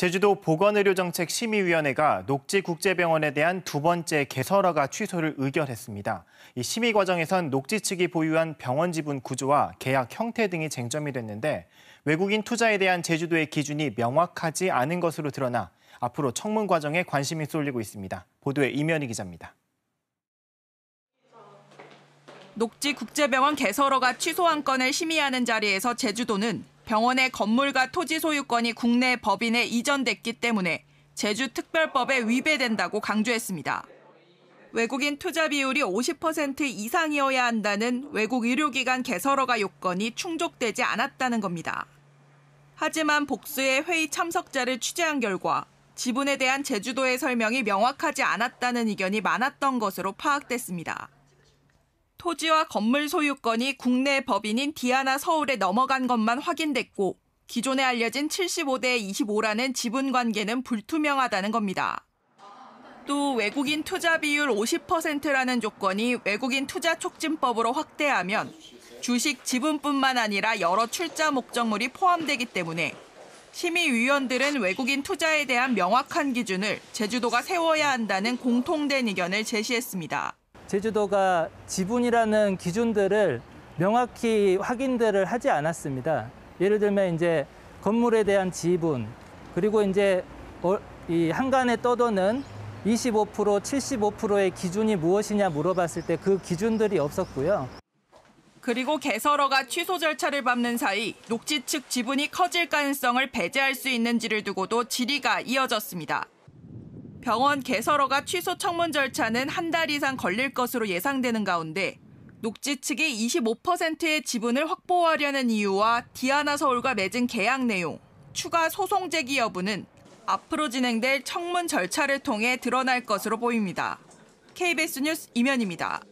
제주도 보건의료정책심의위원회가 녹지국제병원에 대한 두 번째 개설허가 취소를 의결했습니다. 이 심의 과정에선 녹지 측이 보유한 병원 지분 구조와 계약 형태 등이 쟁점이 됐는데 외국인 투자에 대한 제주도의 기준이 명확하지 않은 것으로 드러나 앞으로 청문 과정에 관심이 쏠리고 있습니다. 보도에 이면희 기자입니다. 녹지국제병원 개설허가 취소한 건을 심의하는 자리에서 제주도는 병원의 건물과 토지 소유권이 국내 법인에 이전됐기 때문에 제주특별법에 위배된다고 강조했습니다. 외국인 투자 비율이 50% 이상이어야 한다는 외국 의료기관 개설허가 요건이 충족되지 않았다는 겁니다. 하지만 복수의 회의 참석자를 취재한 결과 지분에 대한 제주도의 설명이 명확하지 않았다는 의견이 많았던 것으로 파악됐습니다. 토지와 건물 소유권이 국내 법인인 디아나 서울에 넘어간 것만 확인됐고 기존에 알려진 75대 25라는 지분 관계는 불투명하다는 겁니다. 또 외국인 투자 비율 50%라는 조건이 외국인 투자 촉진법으로 확대하면 주식 지분뿐만 아니라 여러 출자 목적물이 포함되기 때문에 심의위원들은 외국인 투자에 대한 명확한 기준을 제주도가 세워야 한다는 공통된 의견을 제시했습니다. 제주도가 지분이라는 기준들을 명확히 확인들을 하지 않았습니다. 예를 들면 이제 건물에 대한 지분, 그리고 이제 이 한간에 떠도는 25%, 75%의 기준이 무엇이냐 물어봤을 때 그 기준들이 없었고요. 그리고 개설허가 취소 절차를 밟는 사이 녹지 측 지분이 커질 가능성을 배제할 수 있는지를 두고도 질의가 이어졌습니다. 병원 개설허가 취소 청문 절차는 한 달 이상 걸릴 것으로 예상되는 가운데 녹지 측이 25%의 지분을 확보하려는 이유와 디아나 서울과 맺은 계약 내용, 추가 소송 제기 여부는 앞으로 진행될 청문 절차를 통해 드러날 것으로 보입니다. KBS 뉴스 이면희입니다.